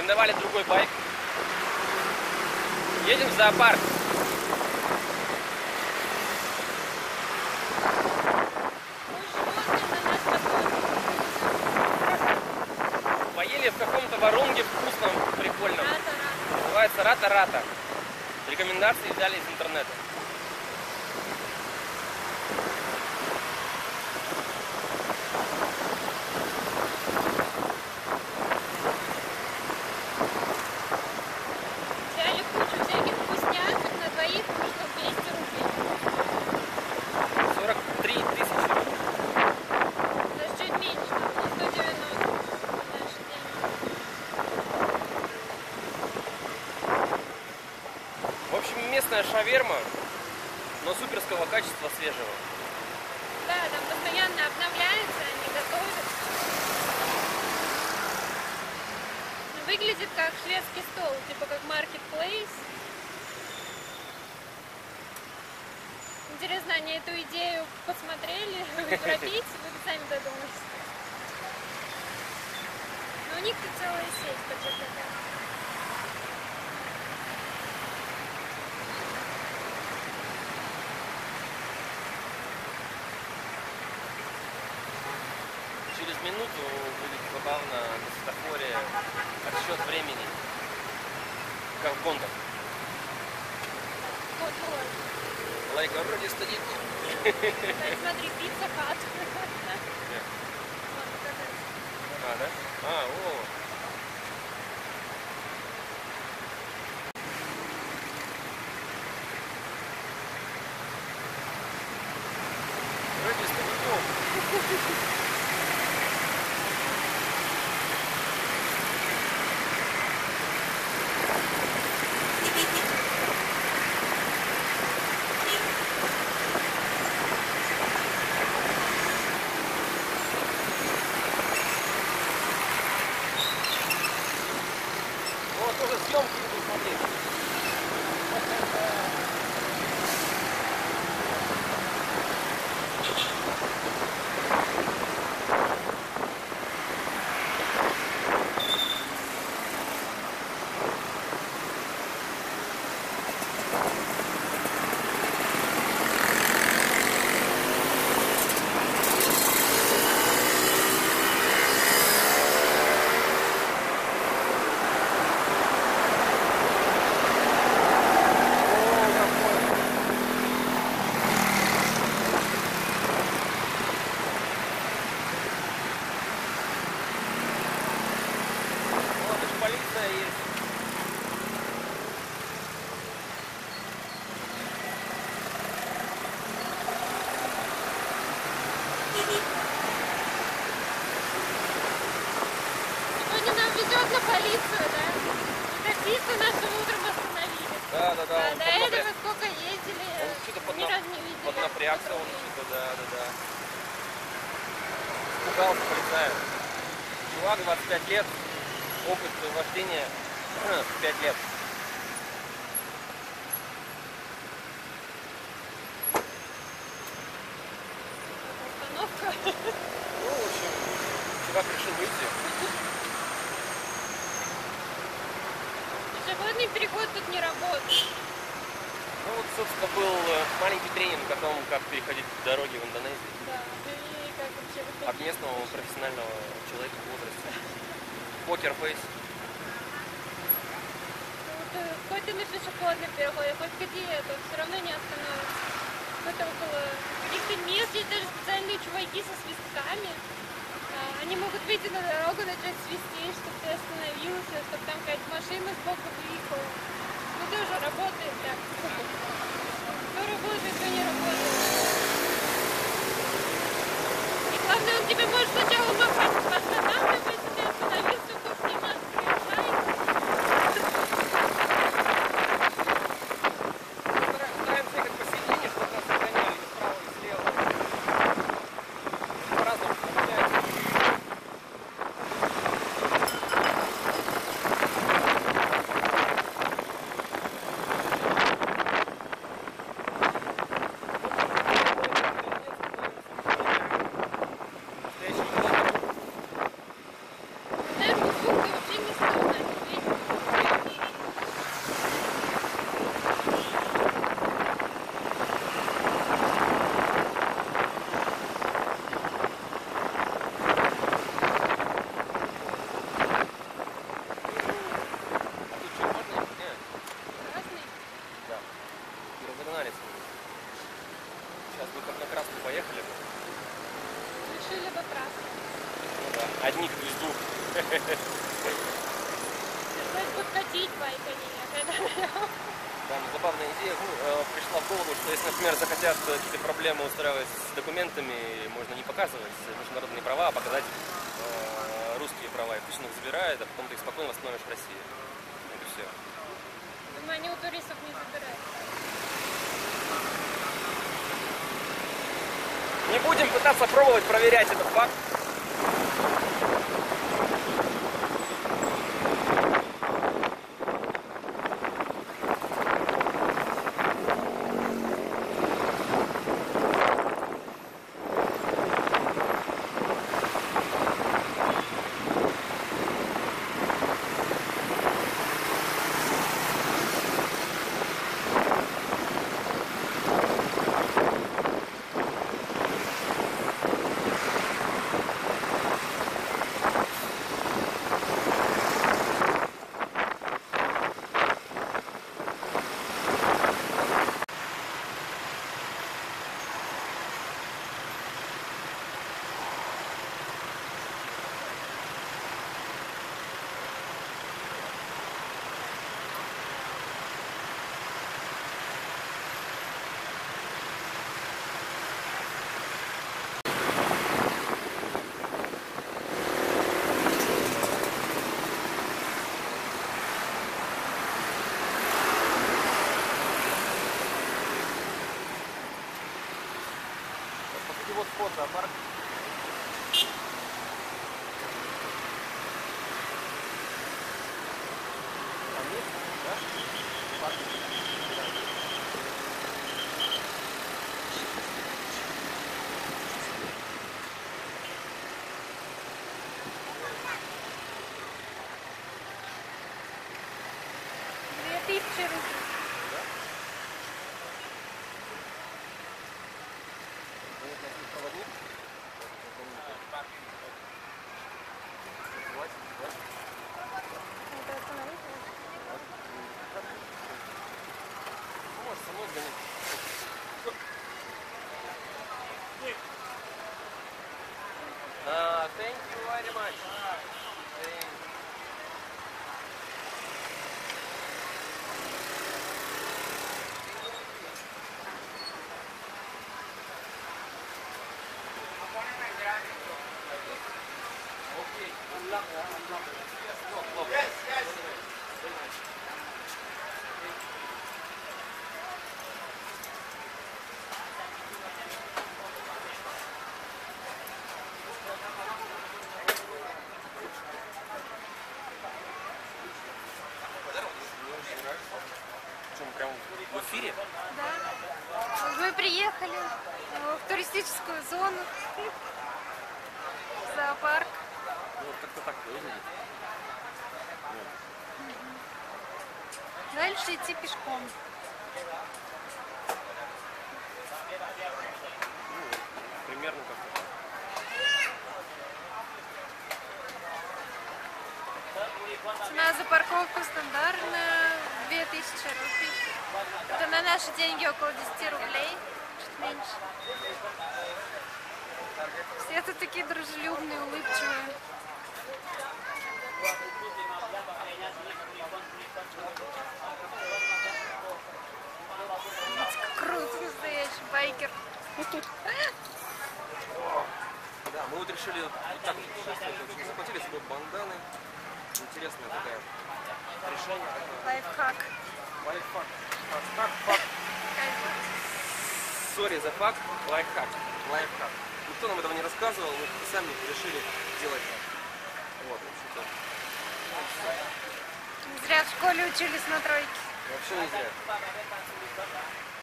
арендовали другой байк. Едем в зоопарк. Поели в каком-то воронге вкусном, прикольном. Называется Рата-Рата. Рекомендации взяли из интернета. Взяли кучу всяких вкусняшек, на двоих вышло 200 рублей. 43 тысячи. Даже чуть меньше, 190 наши деньги. В общем, местная шаверма, но суперского качества, свежего. Да, там постоянно обновляется, они готовят. Выглядит как шведский стол, типа как marketplace. Интересно, они эту идею посмотрели, европейцы, вы сами додумались. Но у них-то целая сеть по ЖКХ. Через минуту будет забавно на светофоре отсчет времени, как в гонках. Вот-вот. Лайк вроде стоит. Так, смотри, пицца хат. А, да? А, о. Вроде стоит. Вот тоже съемки идут, смотри. Вот даже полиция есть. Сегодня нам везет на полицию, да? И таксисты нас утром остановили. Да. А Он до этого сколько ездили, что-то ни разу не видели. поднапрягся, он что-то, да. Испугался полицая. Чувак, 25 лет, опыт вождения 5 лет. Остановка. Ну, в общем, чувак решил выйти. Пешеходный переход тут не работает. Ну вот, собственно, был маленький тренинг о том, как переходить дороги в Индонезии. Да, и как вообще выходить. От местного профессионального человека в возрасте. Покерфейс. Хоть ты на пешеходный переход, хоть где, тут все равно не остановишься. Это около каких-то мест есть даже специальные чуваки со свистками. Они могут выйти на дорогу, начать свистеть, чтобы ты остановился, чтобы там какая-то машина сбоку выехала. Ну тоже работает так. То работает, то не работает. И главное, он тебе может сначала махать, останавливать, ты остановился, хоть снимать, приезжай. Стараемся ехать посередине, чтобы нас не гоняли справа и слева. По-разному получается. Там забавная идея пришла в голову, что если, например, захотят какие-то проблемы устраивать с документами, можно не показывать международные права, а показать русские права. И пусть он их забирает, а потом ты их спокойно восстановишь в России. Это все. Думаю, они у туристов не забирают. Не будем пытаться пробовать проверять этот факт. Вот вход в зоопарк. Там есть, да? Парк. Да. 2000 рублей. Проводник. Это остановить? Может, со мной сгонять. Thank you very much. Что, мы прям в эфире? Да. Мы приехали в туристическую зону. Зоопарк. Ну, вот как-то так выглядит. Дальше идти пешком. Ну, вот, примерно как-то так. Цена за парковку стандартная 2000 рублей. Это на наши деньги около 10 рублей, чуть меньше. Все тут такие дружелюбные, улыбчивые. Видите, как круто, настоящий байкер. Да, мы вот решили вот так путешествовать. В общем, захватили с собой банданы. Интересное такое решение. Лайфхак. Лайфхак. Фак. Сори за факт. Лайфхак. Лайфхак. Никто нам этого не рассказывал, мы сами решили делать так. Вот, в общем-то. Не зря в школе учились на тройке. Вообще не зря.